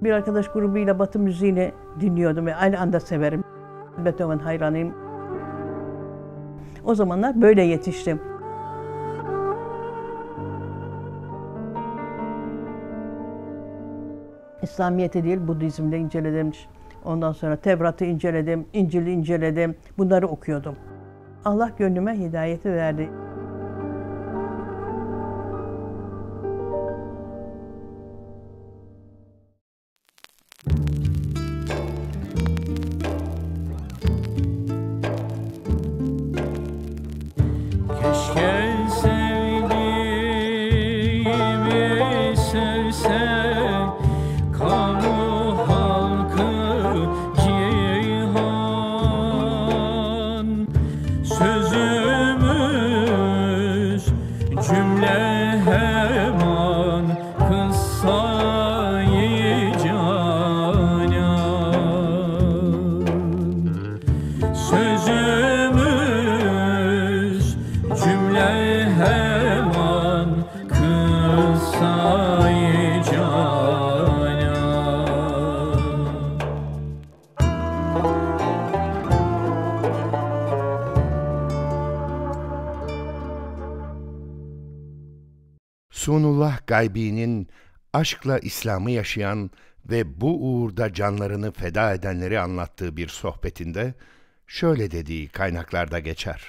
Bir arkadaş grubuyla Batı müziğini dinliyordum ve aynı anda severim. Beethoven hayranıyım. O zamanlar böyle yetiştim. İslamiyet'i değil, Budizm'de inceledim. Ondan sonra Tevrat'ı inceledim, İncil'i inceledim. Bunları okuyordum. Allah gönlüme hidayeti verdi. Keşke sevdiğimi sevsen kamu halkı cihan, sözümüz cümle hemen kıssayı canan, sözümüz cümle hemen kıssayı canan. Sunullah Gaybi'nin aşkla İslam'ı yaşayan ve bu uğurda canlarını feda edenleri anlattığı bir sohbetinde şöyle dediği kaynaklarda geçer.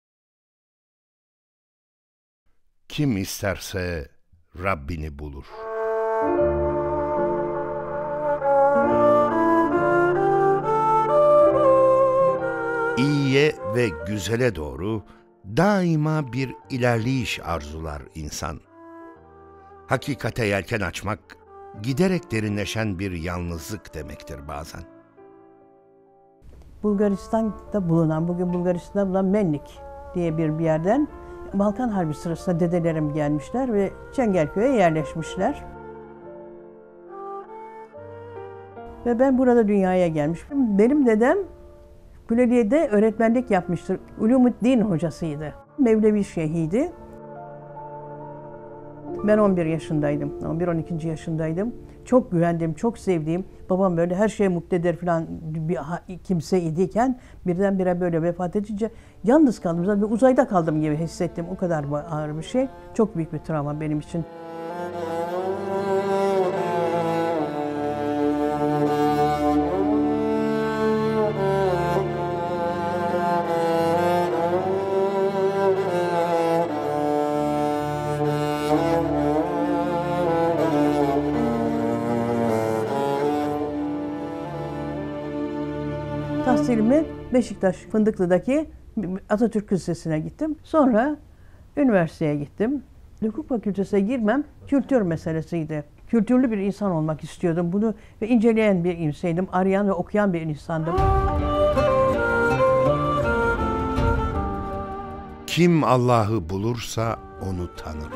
Kim isterse Rabbini bulur. İyiye ve güzele doğru daima bir ilerleyiş arzular insan. Hakikate yelken açmak, giderek derinleşen bir yalnızlık demektir bazen. Bulgaristan'da bulunan, bugün Bulgaristan'da bulunan Mennik diye bir yerden Balkan Harbi sırasında dedelerim gelmişler ve Çengelköy'e yerleşmişler. Ve ben burada dünyaya gelmişim. Benim dedem Külliye'de öğretmenlik yapmıştır. Ulumuddin hocasıydı. Mevlevi şeyhiydi. Ben 11 yaşındaydım, 11-12. yaşındaydım. Çok güvendiğim, çok sevdiğim, babam böyle her şeye muktedir falan bir kimse idiyken birdenbire böyle vefat edince yalnız kaldım. Zaten uzayda kaldım gibi hissettim. O kadar ağır bir şey. Çok büyük bir travma benim için. Tahsilimi Beşiktaş Fındıklı'daki Atatürk Lisesi'ne gittim. Sonra üniversiteye gittim. Hukuk fakültesine girmem kültür meselesiydi. Kültürlü bir insan olmak istiyordum. Bunu ve inceleyen bir inseydim. Arayan ve okuyan bir insandım. Kim Allah'ı bulursa onu tanır.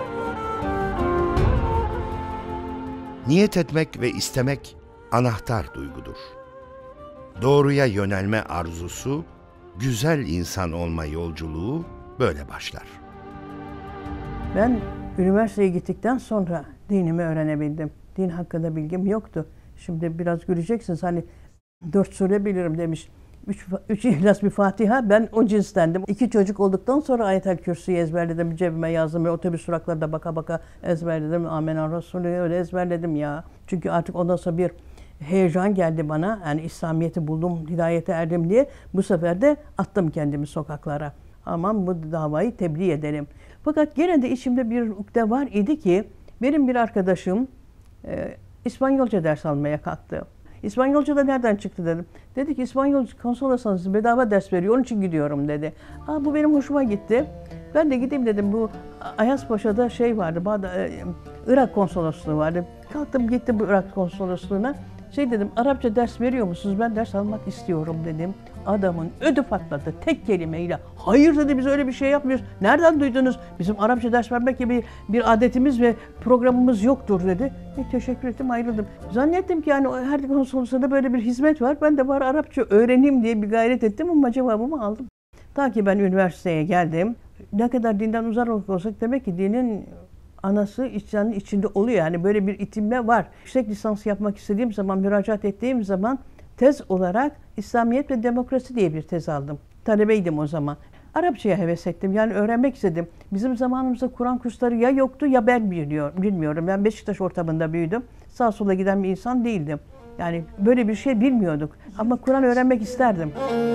Niyet etmek ve istemek anahtar duygudur. Doğruya yönelme arzusu, güzel insan olma yolculuğu böyle başlar. Ben üniversiteye gittikten sonra dinimi öğrenebildim. Din hakkında bilgim yoktu. Şimdi biraz göreceksiniz, hani 4 sure bilirim demiş. 3 İhlas bir Fatiha, ben o cinstendim. 2 çocuk olduktan sonra Ayet-el Kürsü'yü ezberledim, cebime yazdım ve otobüs duraklarda baka baka ezberledim. Amenna Resulü öyle ezberledim ya. Çünkü artık ondan sonra bir heyecan geldi bana. Yani İslamiyet'i buldum, hidayete erdim diye. Bu sefer de attım kendimi sokaklara. Aman bu davayı tebliğ edelim. Fakat gene de içimde bir ukde var idi ki benim bir arkadaşım İspanyolca ders almaya kalktı. İspanyolca da nereden çıktı dedim. Dedi ki İspanyol konsolosanız bedava ders veriyor, onun için gidiyorum dedi. Bu benim hoşuma gitti. Ben de gideyim dedim. Bu Ayazpaşa'da şey vardı, Irak konsolosluğu vardı. Kalktım gittim bu Irak konsolosluğuna. Dedim, Arapça ders veriyor musunuz? Ben ders almak istiyorum dedim. Adamın ödü patladı tek kelimeyle. Hayır dedi, biz öyle bir şey yapmıyoruz. Nereden duydunuz? Bizim Arapça ders vermek gibi bir adetimiz ve programımız yoktur dedi. Teşekkür ettim, ayrıldım. Zannettim ki yani her konsolosluğunda böyle bir hizmet var. Ben de bari Arapça öğreneyim diye bir gayret ettim ama cevabımı aldım. Ta ki ben üniversiteye geldim. Ne kadar dinden uzak olsak demek ki dinin anası canın içinde oluyor. Yani böyle bir itilme var. Yüksek lisans yapmak istediğim zaman, müracaat ettiğim zaman tez olarak İslamiyet ve Demokrasi diye bir tez aldım. Talebeydim o zaman. Arapçaya heves ettim. Yani öğrenmek istedim. Bizim zamanımızda Kur'an kursları ya yoktu ya ben bilmiyorum. Ben Beşiktaş ortamında büyüdüm. Sağa sola giden bir insan değildim. Yani böyle bir şey bilmiyorduk. Ama Kur'an öğrenmek isterdim.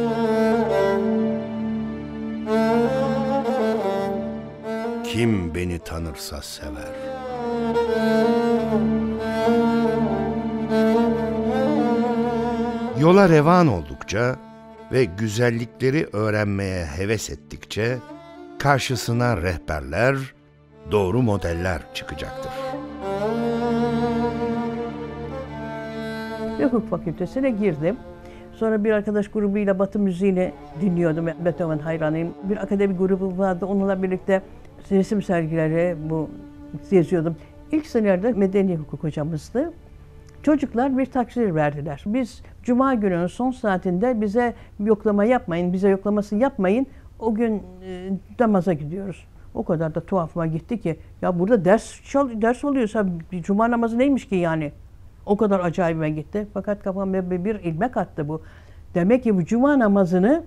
Kim beni tanırsa sever. Yola revan oldukça ve güzellikleri öğrenmeye heves ettikçe karşısına rehberler, doğru modeller çıkacaktır. Hukuk fakültesine girdim. Sonra bir arkadaş grubuyla Batı müziğini dinliyordum. Beethoven hayranıyım. Bir akademi grubu vardı. Onunla birlikte resim sergileri yazıyordum. İlk senelerde medeni hukuk hocamızdı. Çocuklar bir takdir verdiler. Biz Cuma gününün son saatinde bize yoklama yapmayın, bize yoklaması yapmayın. O gün namaza gidiyoruz. O kadar da tuhafıma gitti ki ya burada ders oluyorsa Cuma namazı neymiş ki yani? O kadar acayibime gitti. Fakat kafama bir ilmek attı bu. Demek ki bu Cuma namazını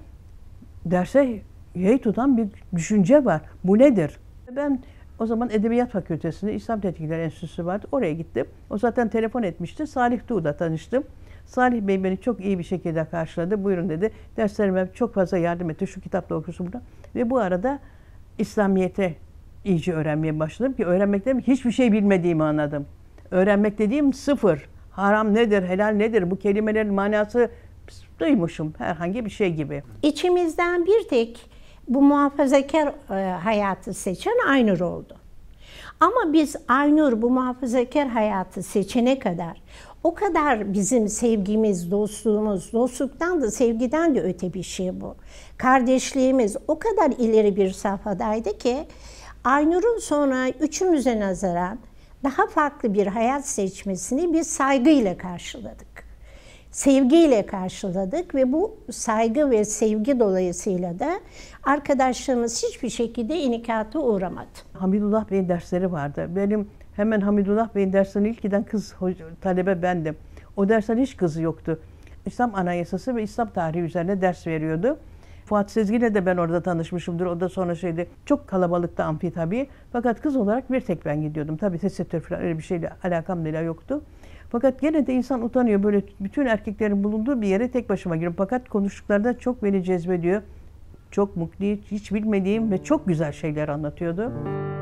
derse yey tutan bir düşünce var. Bu nedir? Ben o zaman Edebiyat Fakültesi'nde İslam Tetkikleri Enstitüsü vardı. Oraya gittim. O zaten telefon etmişti. Salih Tuğ'da tanıştım. Salih Bey beni çok iyi bir şekilde karşıladı. Buyurun dedi. Derslerime çok fazla yardım etti. Şu kitapla okursun burada. Ve bu arada İslamiyet'e iyice öğrenmeye başladım ki öğrenmek demek hiçbir şey bilmediğimi anladım. Öğrenmek dediğim sıfır. Haram nedir, helal nedir? Bu kelimelerin manası duymuşum herhangi bir şey gibi. İçimizden bir tek bu muhafazakar hayatı seçen Aynur oldu. Ama biz Aynur bu muhafazakar hayatı seçene kadar o kadar bizim sevgimiz, dostluğumuz, dostluktan da sevgiden de öte bir şey bu. Kardeşliğimiz o kadar ileri bir safhadaydı ki Aynur'un sonra üçümüze nazaran daha farklı bir hayat seçmesini biz saygıyla karşıladık. Sevgiyle karşıladık ve bu saygı ve sevgi dolayısıyla da arkadaşlarımız hiçbir şekilde inikata uğramadı. Hamidullah Bey'in dersleri vardı. Benim hemen Hamidullah Bey'in derslerine ilk giden kız talebe bendim. O dersten hiç kızı yoktu. İslam Anayasası ve İslam tarihi üzerine ders veriyordu. Fuat Sezgin'le de ben orada tanışmışımdır. O da sonra çok kalabalıkta amfi tabii. Fakat kız olarak bir tek ben gidiyordum. Tabii tesettür falan öyle bir şeyle alakam bile yoktu. Fakat gene de insan utanıyor. Böyle bütün erkeklerin bulunduğu bir yere tek başıma giriyorum. Fakat konuştuklarında çok beni cezbediyor. Çok mutlu, hiç bilmediğim ve çok güzel şeyler anlatıyordu.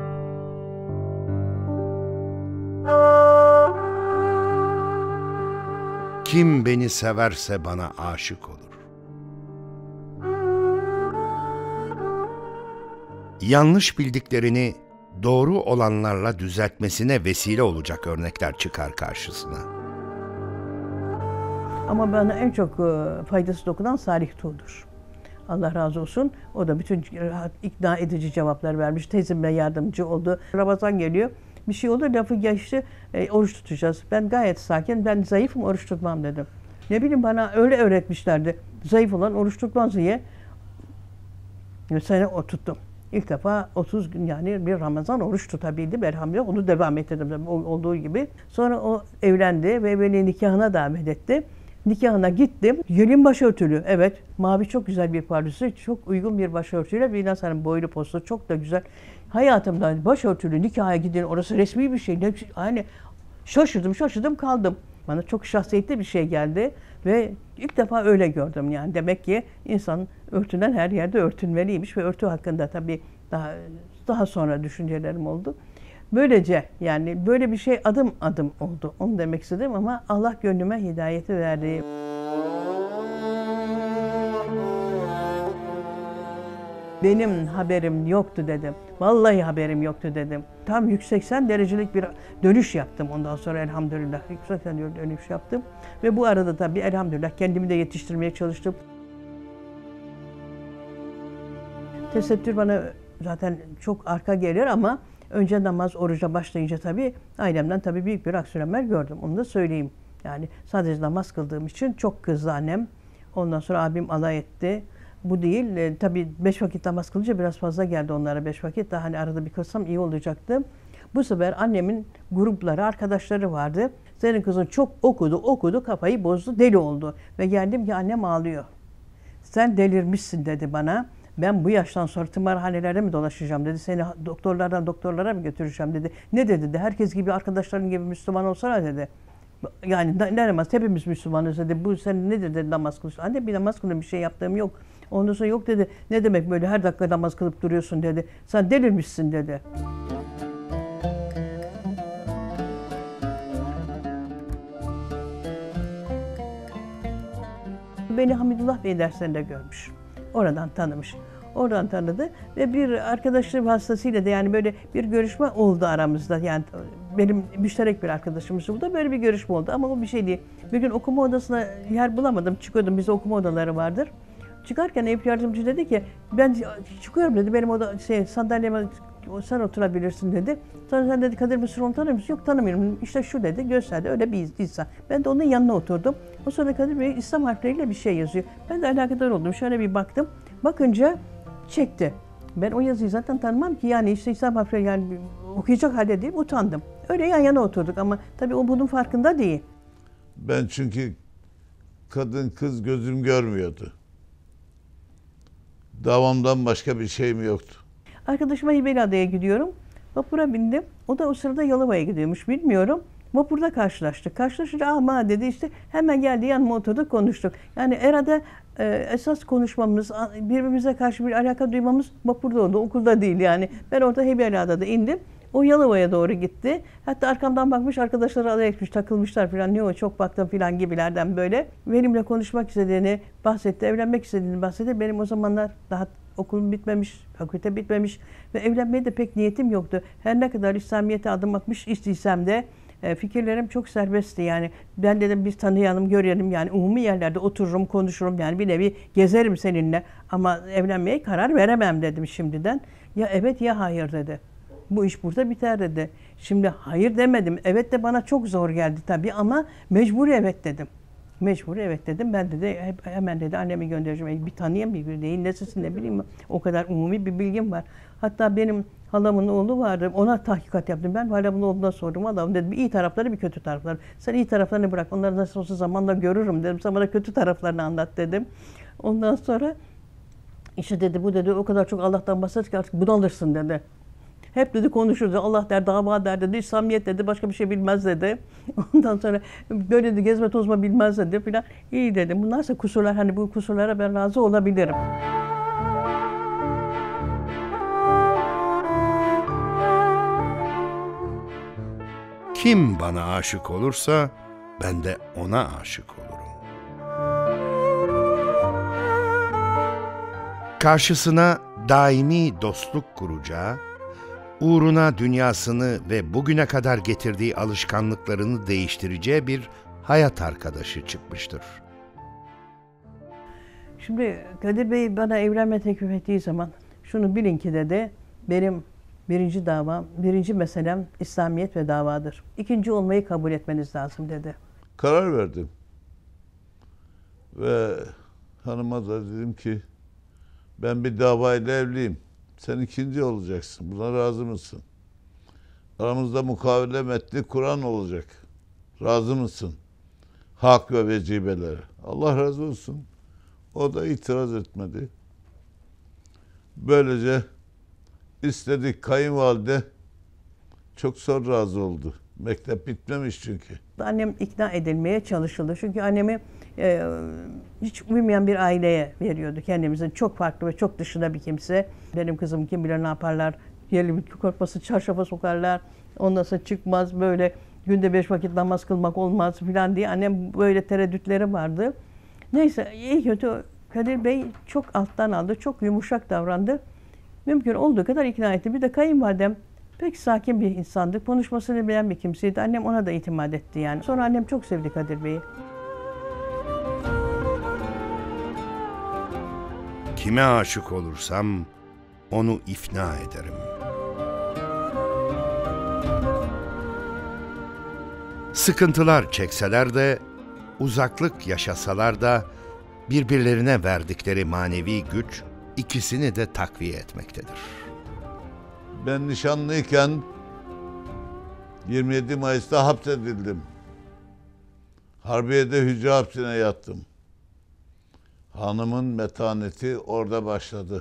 Kim beni severse bana aşık olur. Yanlış bildiklerini doğru olanlarla düzeltmesine vesile olacak örnekler çıkar karşısına. Ama bana en çok faydası dokunan Salih Tuğ'dur. Allah razı olsun. O da bütün ikna edici cevaplar vermiş. Teyzemle yardımcı oldu. Ramazan geliyor. Bir şey olur, lafı geçti, oruç tutacağız. Ben gayet sakin, ben zayıfım, oruç tutmam dedim. Ne bileyim bana öyle öğretmişlerdi. Zayıf olan oruç tutmaz diye. Sene o tuttum. İlk defa 30 gün yani bir Ramazan oruç tutabildim. Elhamdülillah onu devam ettirdim olduğu gibi. Sonra o evlendi ve beni nikahına davet etti. Nikahına gittim. Gelin başörtülü. Evet. Mavi çok güzel bir pardösü. Çok uygun bir başörtüyle. Biraz hani boylu postu çok da güzel. Hayatımda başörtülü nikaha gidin. Orası resmi bir şey. Yani şaşırdım kaldım. Bana çok şahsiyetli bir şey geldi. Ve ilk defa öyle gördüm yani. Demek ki insan örtünen her yerde örtünmeliymiş ve örtü hakkında tabii daha sonra düşüncelerim oldu. Böylece yani böyle bir şey adım adım oldu. Onu demek istedim ama Allah gönlüme hidayeti verdi. Benim haberim yoktu dedim. Vallahi haberim yoktu dedim. Tam 180 derecelik bir dönüş yaptım ondan sonra elhamdülillah. 180 dönüş yaptım. Ve bu arada tabii elhamdülillah kendimi de yetiştirmeye çalıştım. Tesettür bana zaten çok arka gelir ama önce namaz, oruca başlayınca tabii ailemden tabii büyük bir aksiyonlar gördüm. Onu da söyleyeyim. Yani sadece namaz kıldığım için çok kızdı annem. Ondan sonra abim alay etti. Bu değil. Tabii 5 vakit namaz kılınca biraz fazla geldi onlara 5 vakit. Daha hani arada bir kılsam iyi olacaktı. Bu sefer annemin grupları, arkadaşları vardı. Senin kızın çok okudu, kafayı bozdu, deli oldu. Ve geldim ki annem ağlıyor. Sen delirmişsin dedi bana. Ben bu yaştan sonra tımarhanelerde mi dolaşacağım dedi. Seni doktorlardan doktorlara mı götüreceğim dedi. Ne dedi? Herkes gibi, arkadaşların gibi Müslüman olsana dedi. Yani ne namaz? Hepimiz Müslümanız dedi. Bu sen nedir dedi, namaz kılıyorsun. Anne bir namaz kılıyorum, bir şey yaptığım yok. Ondan sonra yok dedi. Ne demek böyle her dakika namaz kılıp duruyorsun dedi. Sen delirmişsin dedi. Beni Hamidullah Bey derslerinde görmüş. Oradan tanımış. Oradan tanıdı ve bir arkadaşım vasıtasıyla da yani böyle bir görüşme oldu aramızda. Yani benim müşterek bir arkadaşımız oldu. Böyle bir görüşme oldu ama o bir şey değil. Bir gün okuma odasına yer bulamadım. Çıkıyordum. Bizde okuma odaları vardır. Çıkarken ev yardımcı dedi ki ben çıkıyorum dedi. Benim sandalyeme sen oturabilirsin dedi. Sonra sen dedi Kadir Mısıroğlu'nu tanır mısın? Yok tanımıyorum. İşte şu dedi gösterdi. Öyle bir insan. Ben de onun yanına oturdum. O sonra Kadir Bey İslam harfleriyle bir şey yazıyor. Ben de alakadar oldum. Şöyle bir baktım. Bakınca çekti. Ben o yazıyı zaten tanımam ki yani işte İslam harfleri yani okuyacak halde değil, utandım. Öyle yan yana oturduk ama tabii o bunun farkında değil. Ben çünkü kadın kız gözüm görmüyordu. Davamdan başka bir şeyim yoktu. Arkadaşıma Heybeliada'ya gidiyorum. Vapura bindim. O da o sırada Yalova'ya gidiyormuş bilmiyorum. Vapurda karşılaştık. Karşılaşınca ama dedi işte hemen geldi yanıma oturduk konuştuk. Yani Era'da esas konuşmamız, birbirimize karşı bir alaka duymamız vapurda oldu. Okulda değil yani. Ben orada Heybeliada'da indim. O Yalova'ya doğru gitti. Hatta arkamdan bakmış arkadaşları alay etmiş, takılmışlar falan. Ne o çok baktım falan gibilerden böyle. Benimle konuşmak istediğini bahsetti, evlenmek istediğini bahsetti. Benim o zamanlar daha okulum bitmemiş, fakülte bitmemiş ve evlenmeye de pek niyetim yoktu. Her ne kadar İslamiyet'e adım atmış istiysem de fikirlerim çok serbestti yani. Ben dedim biz tanıyalım, görelim yani umumi yerlerde otururum, konuşurum yani bir nevi gezerim seninle ama evlenmeye karar veremem dedim şimdiden. Ya evet ya hayır dedi. Bu iş burada biter dedi. Şimdi hayır demedim. Evet de bana çok zor geldi tabii ama mecbur evet dedim. Mecbur evet dedim. Ben de hemen dedi annemi göndereceğim. Bir tanıyayım bir değil. Nesisin ne bileyim. O kadar umumi bir bilgim var. Hatta benim halamın oğlu vardı. Ona tahkikat yaptım. Ben halamın oğluna sordum. Adam dedim iyi tarafları bir kötü tarafları. Sen iyi taraflarını bırak. Onları nasıl olsa zamanla görürüm dedim. Sen bana kötü taraflarını anlat dedim. Ondan sonra işte dedi bu dedi o kadar çok Allah'tan bahset ki artık bunalırsın dedi. Hep dedi konuşuruz. Allah der, dava der dedi. İslamiyet dedi. Başka bir şey bilmez dedi. Ondan sonra böyle dedi gezme tozma bilmez dedi filan. İyi dedim. Bunlarsa kusurlar. Hani bu kusurlara ben razı olabilirim. Kim bana aşık olursa ben de ona aşık olurum. Karşısına daimi dostluk kuracağı, uğruna dünyasını ve bugüne kadar getirdiği alışkanlıklarını değiştireceği bir hayat arkadaşı çıkmıştır. Şimdi Kadir Bey bana evlenme teklif ettiği zaman şunu bilin ki dedi, benim birinci davam, birinci meselem İslamiyet ve davadır. İkinci olmayı kabul etmeniz lazım dedi. Karar verdim. Ve hanıma da dedim ki ben bir davayla evliyim. Sen ikinci olacaksın. Buna razı mısın? Aramızda mukavele metni Kur'an olacak. Razı mısın? Hak ve vecibelere. Allah razı olsun. O da itiraz etmedi. Böylece istedik kayınvalide çok zor razı oldu. Mektep bitmemiş çünkü. Annem ikna edilmeye çalışıldı. Çünkü annemi hiç uymayan bir aileye veriyordu kendimizin. Çok farklı ve çok dışında bir kimse. Benim kızım kim bilir ne yaparlar. Yerli korkması çarşafa sokarlar. Ondan sonra çıkmaz böyle günde 5 vakit namaz kılmak olmaz filan diye. Annem böyle tereddütleri vardı. Neyse iyi kötü Kadir Bey çok alttan aldı. Çok yumuşak davrandı. Mümkün olduğu kadar ikna etti. Bir de kayınvalidem pek sakin bir insandı. Konuşmasını bilen bir kimseydi. Annem ona da itimat etti yani. Sonra annem çok sevdi Kadir Bey'i. Kime aşık olursam onu ifna ederim. Sıkıntılar çekseler de, uzaklık yaşasalar da birbirlerine verdikleri manevi güç ikisini de takviye etmektedir. Ben nişanlıyken 27 Mayıs'ta hapsedildim. Harbiye'de hücre hapsine yattım. Hanımın metaneti orada başladı.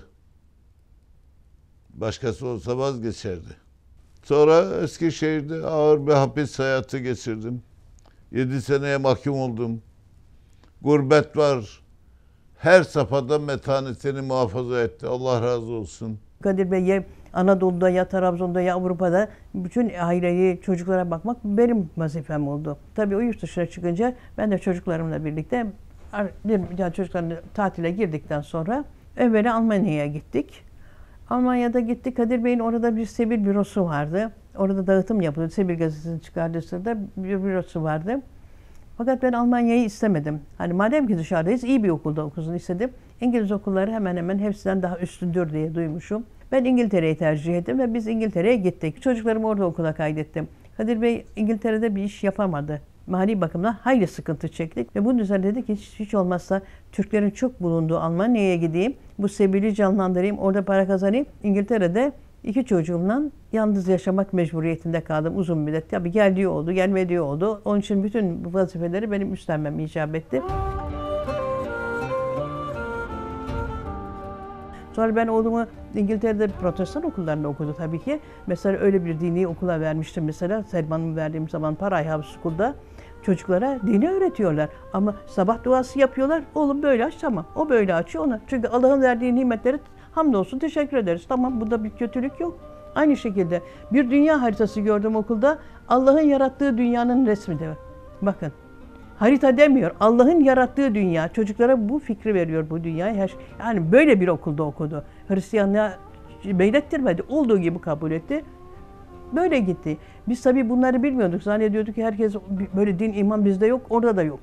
Başkası olsa vazgeçerdi. Sonra Eskişehir'de ağır bir hapis hayatı geçirdim. 7 seneye mahkum oldum. Gurbet var. Her safhada metanetini muhafaza etti. Allah razı olsun. Kadir Bey ya Anadolu'da ya Trabzon'da ya Avrupa'da bütün aileyi, çocuklara bakmak benim vazifem oldu. Tabii o yurt dışına çıkınca ben de çocuklarımla birlikte çocukların tatile girdikten sonra evvela Almanya'ya gittik. Almanya'da gittik. Kadir Bey'in orada bir Sebil bürosu vardı. Orada dağıtım yapılıyordu. Sebil gazetesini çıkardığı sırada bir bürosu vardı. Fakat ben Almanya'yı istemedim. Hani madem ki dışarıdayız iyi bir okulda okusun istedim. İngiliz okulları hemen hemen hepsinden daha üstündür diye duymuşum. Ben İngiltere'yi tercih ettim ve biz İngiltere'ye gittik. Çocuklarımı orada okula kaydettim. Kadir Bey İngiltere'de bir iş yapamadı. Mali bakımdan hayli sıkıntı çektik. Ve bunun üzerine dedik ki hiç olmazsa Türklerin çok bulunduğu Almanya'ya gideyim. Bu Sebil'i canlandırayım, orada para kazanayım. İngiltere'de 2 çocuğumla yalnız yaşamak mecburiyetinde kaldım uzun müddet. Tabii geldiği oldu, gelmediği oldu. Onun için bütün bu vazifeleri benim üstlenmem icap etti. Sonra ben oğlumu İngiltere'de protestan okullarında okudu tabii ki. Mesela öyle bir dini okula vermiştim mesela. Selman'ımı verdiğim zaman Paray House School'da çocuklara dini öğretiyorlar. Ama sabah duası yapıyorlar. Oğlum böyle aç, tamam. O böyle açıyor ona. Çünkü Allah'ın verdiği nimetleri hamdolsun teşekkür ederiz. Tamam, bunda bir kötülük yok. Aynı şekilde bir dünya haritası gördüm okulda. Allah'ın yarattığı dünyanın resmi de. Bakın. Harita demiyor. Allah'ın yarattığı dünya. Çocuklara bu fikri veriyor bu dünyayı. Yani böyle bir okulda okudu. Hristiyanlığa meylettirmedi. Olduğu gibi kabul etti. Böyle gitti. Biz tabii bunları bilmiyorduk. Zannediyorduk ki herkes böyle din, iman bizde yok. Orada da yok.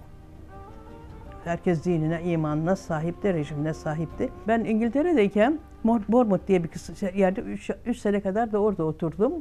Herkes dinine, imanına sahipti, rejimine sahipti. Ben İngiltere'deyken Bournemouth diye bir yerde 3 sene kadar da orada oturdum.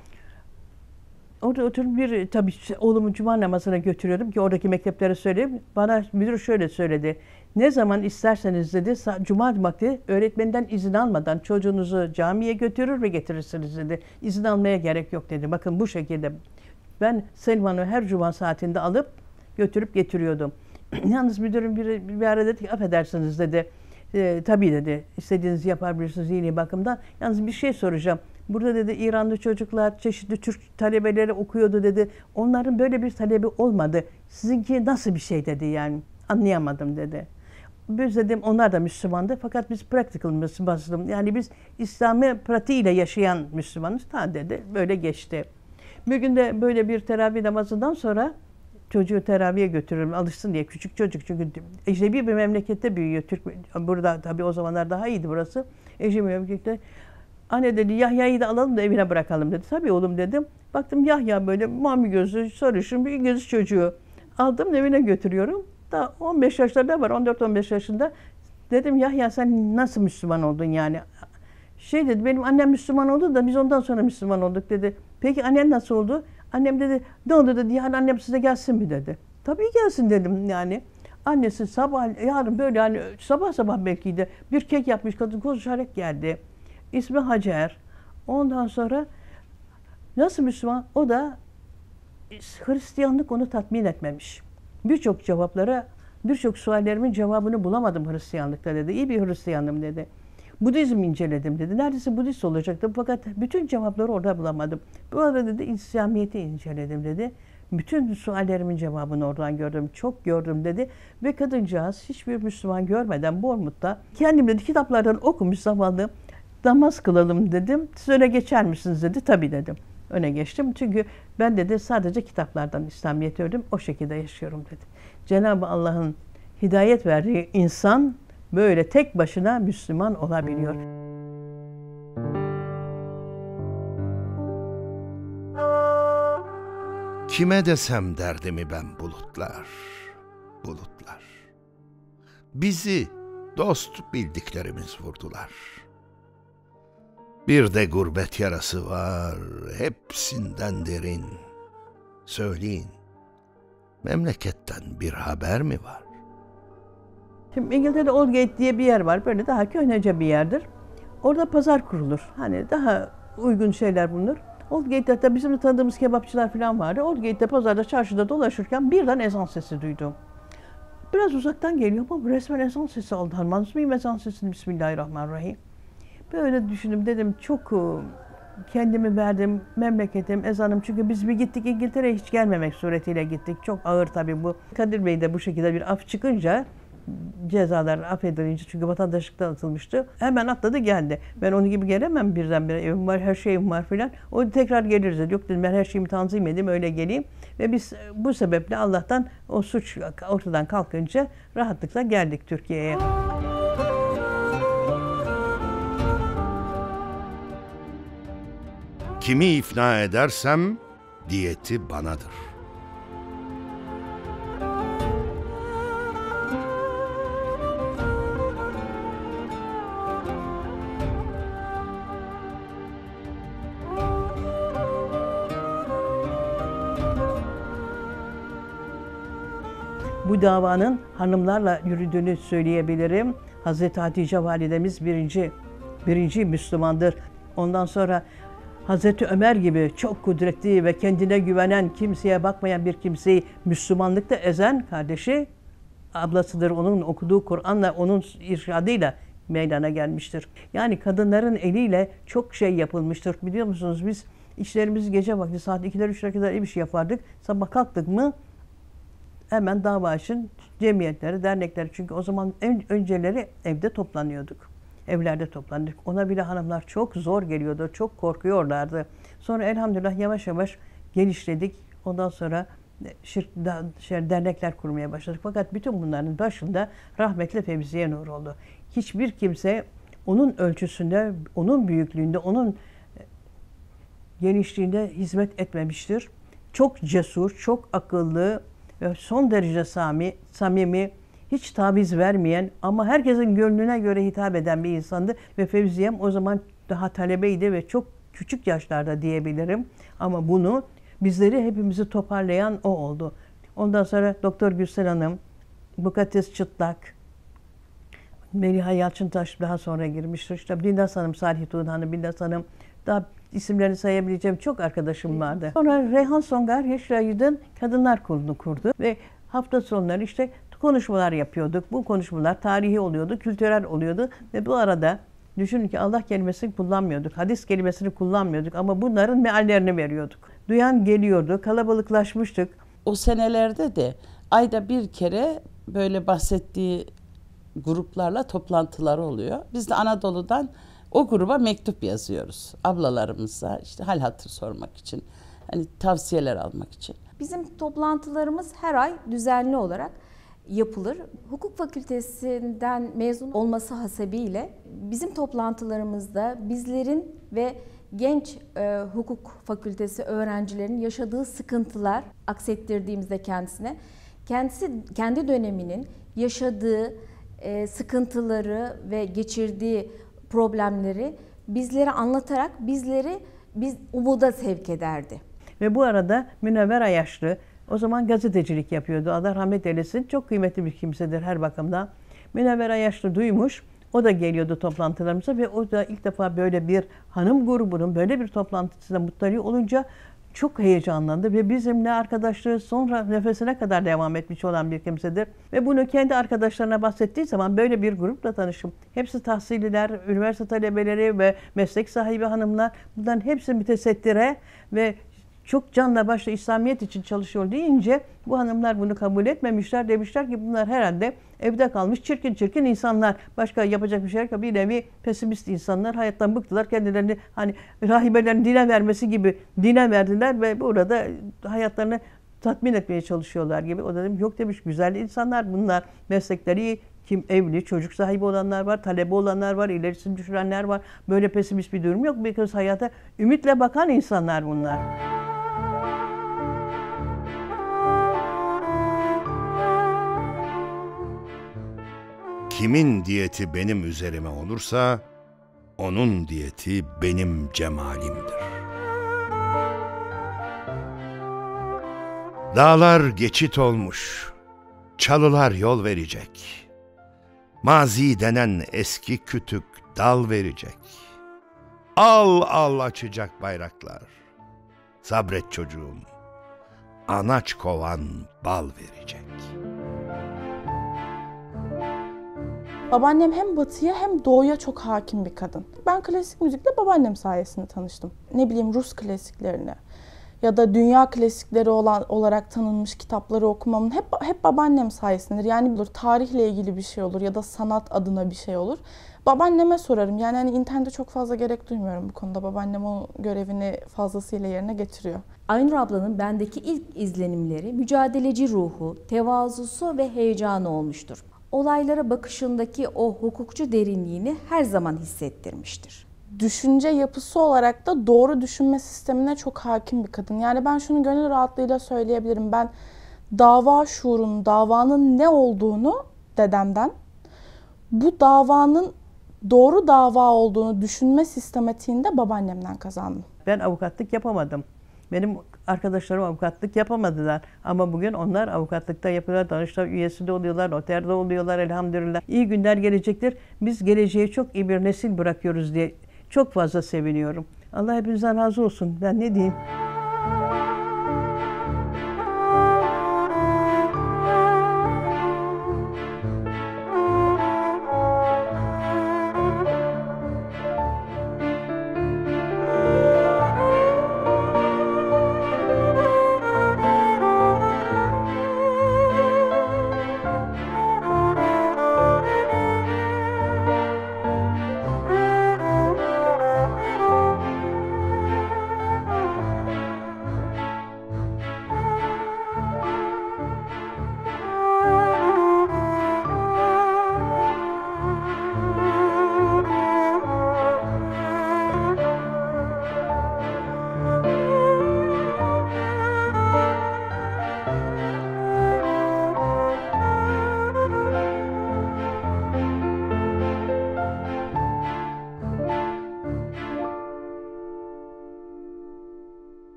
Orada oturup tabii oğlumu cuma namazına götürüyordum ki oradaki mekteplere söyleyeyim. Bana müdür şöyle söyledi. Ne zaman isterseniz dedi, cuma vakti öğretmeninden izin almadan çocuğunuzu camiye götürür ve getirirsiniz dedi. İzin almaya gerek yok dedi. Bakın bu şekilde. Ben Selman'ı her cuma saatinde alıp götürüp getiriyordum. Yalnız müdürüm bir ara dedi ki affedersiniz dedi. Tabii dedi, istediğinizi yapabilirsiniz dini bakımdan. Yalnız bir şey soracağım. Burada dedi İranlı çocuklar, çeşitli Türk talebeleri okuyordu dedi. Onların böyle bir talebi olmadı. Sizinki nasıl bir şey dedi yani. Anlayamadım dedi. Biz dedim onlar da Müslümandı fakat biz practical Müslümanız. Yani biz İslam'ı pratiğiyle yaşayan Müslümanız. Ta dedi böyle geçti. Bir gün de böyle bir teravih namazından sonra çocuğu teraviye götürürüm alışsın diye. Küçük çocuk çünkü ecnebi bir memlekette büyüyor. Burada tabii o zamanlar daha iyiydi burası. Ecnebi memlekette. Anne dedi Yahya'yı da alalım da evine bırakalım dedi. Tabii oğlum dedim. Baktım Yahya böyle mavi gözlü, sarışın bir İngiliz çocuğu. Aldım evine götürüyorum. Daha 15 yaşlarında var, 14-15 yaşında. Dedim Yahya sen nasıl Müslüman oldun yani? Dedi benim annem Müslüman oldu da biz ondan sonra Müslüman olduk dedi. Peki annen nasıl oldu? Annem dedi ne oldu dedi yarın annem size gelsin mi dedi. Tabii gelsin dedim yani. Annesi yarın böyle hani sabah belki de bir kek yapmış kadın koşarak geldi. İsmi Hacer. Ondan sonra nasıl Müslüman? O da Hristiyanlık onu tatmin etmemiş. Birçok suallerimin cevabını bulamadım Hristiyanlıkta dedi. İyi bir Hristiyanım dedi. Budizm inceledim dedi. Neredeyse Budist olacaktım fakat bütün cevapları orada bulamadım. Bu arada dedi İslamiyet'i inceledim dedi. Bütün suallerimin cevabını oradan gördüm. Çok gördüm dedi. Ve kadıncağız hiçbir Müslüman görmeden Bournemouth'ta kendim dedi kitaplardan okumuş zavallı namaz kılalım dedim. Siz öne geçer misiniz dedi. Tabii dedim. Öne geçtim. Çünkü ben dedi sadece kitaplardan İslamiyet'i öğrendim. O şekilde yaşıyorum dedi. Cenab-ı Allah'ın hidayet verdiği insan böyle tek başına Müslüman olabiliyor. Kime desem derdimi ben bulutlar, bulutlar. Bizi dost bildiklerimiz vurdular. Bir de gurbet yarası var, hepsinden derin. Söyleyin, memleketten bir haber mi var? Şimdi İngiltere'de Aldgate diye bir yer var. Böyle daha köhnece bir yerdir. Orada pazar kurulur. Hani daha uygun şeyler bulunur. Old Gate'de bizim de tanıdığımız kebapçılar falan vardı. Old Gate'de pazarda, çarşıda dolaşırken birden ezan sesi duydum. Biraz uzaktan geliyor ama resmen ezan sesi oldu. Tanımaz mıyım ezan sesini? Bismillahirrahmanirrahim. Böyle düşündüm, dedim çok kendimi verdim, memleketim, ezanım. Çünkü biz bir gittik İngiltere'ye, hiç gelmemek suretiyle gittik. Çok ağır tabii bu. Kadir Bey de bu şekilde bir af çıkınca, cezalar affedilince, çünkü vatandaşlıktan atılmıştı. Hemen atladı geldi. Ben onun gibi gelemem birdenbire. Evim var, her şeyim var filan. O tekrar geliriz dedi. Yok dedim, ben her şeyimi tanzim edeyim, öyle geleyim. Ve biz bu sebeple Allah'tan o suç ortadan kalkınca rahatlıkla geldik Türkiye'ye. Kimi ifna edersem diyeti banadır. Bu davanın hanımlarla yürüdüğünü söyleyebilirim. Hazreti Hatice validemiz birinci Müslümandır. Ondan sonra Hazreti Ömer gibi çok kudretli ve kendine güvenen, kimseye bakmayan bir kimseyi Müslümanlıkta ezen kardeşi ablasıdır. Onun okuduğu Kur'an'la, onun irşadıyla meydana gelmiştir. Yani kadınların eliyle çok şey yapılmıştır. Biliyor musunuz, biz işlerimizi gece vakti saat 2'ler 3'ler kadar bir şey yapardık. Sabah kalktık mı hemen dava için cemiyetleri, dernekleri, çünkü o zaman önceleri evde toplanıyorduk. Evlerde toplandık. Ona bile hanımlar çok zor geliyordu, çok korkuyorlardı. Sonra elhamdülillah yavaş yavaş geliştirdik. Ondan sonra dernekler kurmaya başladık. Fakat bütün bunların başında rahmetli Fevziye Nur oldu. Hiçbir kimse onun ölçüsünde, onun büyüklüğünde, onun genişliğinde hizmet etmemiştir. Çok cesur, çok akıllı ve son derece samimi, hiç taviz vermeyen ama herkesin gönlüne göre hitap eden bir insandı. Ve Fevziyem o zaman daha talebeydi ve çok küçük yaşlarda diyebilirim. Ama bunu, bizleri, hepimizi toparlayan o oldu. Ondan sonra Doktor Gülsel Hanım, Mukaddes Çıtlak, Meliha Yalçıntaş daha sonra girmiştir. İşte Bindas Hanım, Salih Tuğun Hanım, Bindas Hanım, daha isimlerini sayabileceğim çok arkadaşım vardı. Sonra Reyhan Songar, Yeşil Aydın Kadınlar Kurulu'nu kurdu ve hafta sonları işte konuşmalar yapıyorduk. Bu konuşmalar tarihi oluyordu, kültürel oluyordu ve bu arada düşünün ki Allah kelimesini kullanmıyorduk, hadis kelimesini kullanmıyorduk ama bunların meallerini veriyorduk. Duyan geliyordu, kalabalıklaşmıştık. O senelerde de ayda bir kere böyle bahsettiği gruplarla toplantıları oluyor. Biz de Anadolu'dan o gruba mektup yazıyoruz ablalarımıza, işte hal hatır sormak için, hani tavsiyeler almak için. Bizim toplantılarımız her ay düzenli olarak yapılır. Hukuk fakültesinden mezun olması hasebiyle bizim toplantılarımızda bizlerin ve genç hukuk fakültesi öğrencilerinin yaşadığı sıkıntılar aksettirdiğimizde kendisi kendi döneminin yaşadığı sıkıntıları ve geçirdiği problemleri bizlere anlatarak biz umuda sevk ederdi. Ve bu arada Münevver Ayaşlı o zaman gazetecilik yapıyordu. Allah rahmet eylesin. Çok kıymetli bir kimsedir her bakımdan. Münevver Ayaşlı duymuş. O da geliyordu toplantılarımıza ve o da ilk defa böyle bir hanım grubunun böyle bir toplantısına muttali olunca çok heyecanlandı ve bizimle arkadaşlığı sonra nefesine kadar devam etmiş olan bir kimsedir. Ve bunu kendi arkadaşlarına bahsettiği zaman böyle bir grupla tanıştım. Hepsi tahsililer, üniversite talebeleri ve meslek sahibi hanımlar. Bunların hepsi mütesettire ve çok canla başla İslamiyet için çalışıyor deyince bu hanımlar bunu kabul etmemişler. Demişler ki bunlar herhalde evde kalmış çirkin çirkin insanlar. Başka yapacak bir şey yok. Bir nevi pesimist insanlar. Hayattan bıktılar. Kendilerini hani rahibelerin dine vermesi gibi dine verdiler ve burada hayatlarını tatmin etmeye çalışıyorlar gibi. O da dedim yok demiş, güzel insanlar bunlar. Meslekleri kim evli, çocuk sahibi olanlar var, talebe olanlar var, ilerisini düşünenler var. Böyle pesimist bir durum yok. Because hayata ümitle bakan insanlar bunlar. Kimin diyeti benim üzerime olursa, onun diyeti benim cemalimdir. Dağlar geçit olmuş, çalılar yol verecek. Mazi denen eski kütük dal verecek. Al al açacak bayraklar. Sabret çocuğum. Anaç kovan bal verecek. Babaannem hem batıya hem doğuya çok hakim bir kadın. Ben klasik müzikle babaannem sayesinde tanıştım. Ne bileyim Rus klasiklerini ya da dünya klasikleri olarak tanınmış kitapları okumamın hep babaannem sayesindedir. Yani olur tarihle ilgili bir şey olur ya da sanat adına bir şey olur. Babaanneme sorarım. Yani hani internete çok fazla gerek duymuyorum bu konuda. Babaannem o görevini fazlasıyla yerine getiriyor. Aynur ablanın bendeki ilk izlenimleri mücadeleci ruhu, tevazusu ve heyecanı olmuştur. Olaylara bakışındaki o hukukçu derinliğini her zaman hissettirmiştir. Düşünce yapısı olarak da doğru düşünme sistemine çok hakim bir kadın. Yani ben şunu gönül rahatlığıyla söyleyebilirim. Ben dava şuurunun, davanın ne olduğunu dedemden, bu davanın doğru dava olduğunu düşünme sistematiğinde babaannemden kazandım. Ben avukatlık yapamadım. Benim arkadaşlarım avukatlık yapamadılar. Ama bugün onlar avukatlıkta yapıyorlar, Danıştay üyesi de oluyorlar, noterde oluyorlar elhamdülillah. İyi günler gelecektir. Biz geleceğe çok iyi bir nesil bırakıyoruz diye çok fazla seviniyorum. Allah hepinizden razı olsun. Ben ne diyeyim?